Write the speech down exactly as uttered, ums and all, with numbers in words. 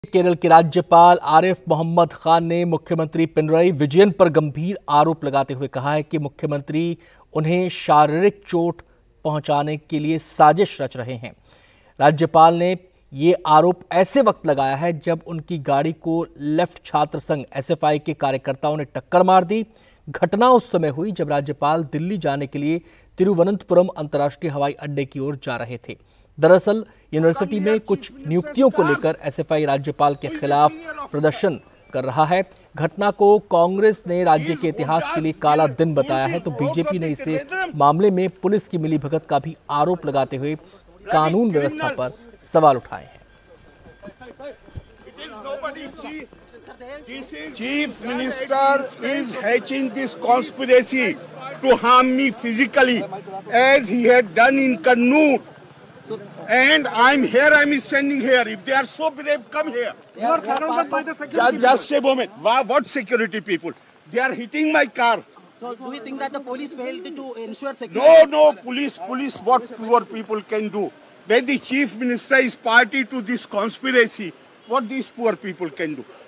केरल के राज्यपाल आरिफ मोहम्मद खान ने मुख्यमंत्री पिनरई विजयन पर गंभीर आरोप लगाते हुए कहा है कि मुख्यमंत्री उन्हें शारीरिक चोट पहुंचाने के लिए साजिश रच रहे हैं। राज्यपाल ने ये आरोप ऐसे वक्त लगाया है जब उनकी गाड़ी को लेफ्ट छात्र संघ एस एफ आई के कार्यकर्ताओं ने टक्कर मार दी। घटना उस समय हुई जब राज्यपाल दिल्ली जाने के लिए तिरुवनंतपुरम अंतर्राष्ट्रीय हवाई अड्डे की ओर जा रहे थे। दरअसल यूनिवर्सिटी में कुछ नियुक्तियों को लेकर एस एफ आई राज्यपाल के खिलाफ प्रदर्शन कर रहा है। घटना को कांग्रेस ने राज्य के इतिहास के लिए काला दिन बताया है, तो बीजेपी ने इसे मामले में पुलिस की मिलीभगत का भी आरोप लगाते हुए कानून व्यवस्था पर सवाल उठाए हैं। Chief Minister is hatching this conspiracy to harm me physically, as he had done in Kannur. And I'm here, I'm standing here. If they are so brave, come here. You are surrounded by the security. Just, just a moment. What security people? They are hitting my car. So do you think that the police failed to ensure security? No, no, police, police, what poor people can do? When the Chief Minister is party to this conspiracy, what these poor people can do?